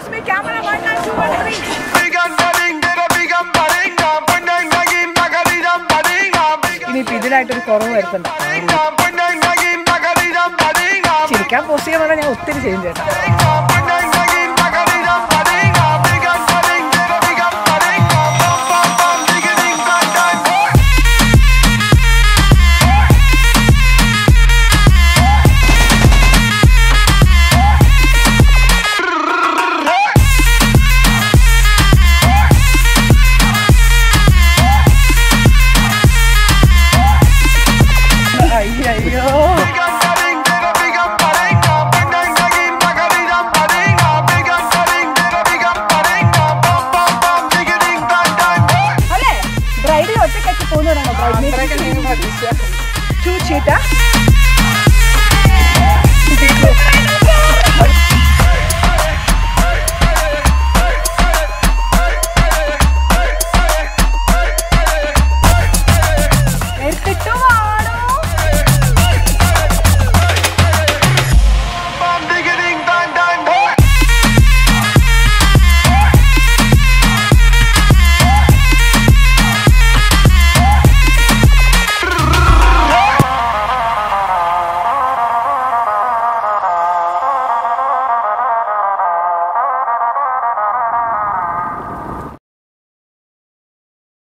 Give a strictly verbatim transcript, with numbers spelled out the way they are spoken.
me, camera one and two and three. ഇനിയിപ്പോൾ ഇതിലായിട്ടൊരു കുറവ് വരുത്തുണ്ട്. ചിരിക്കാൻ പോസ്റ്റ് ചെയ്യാൻ പറഞ്ഞാൽ ഞാൻ ഒത്തിരി ചെയ്യും ചേട്ടാ.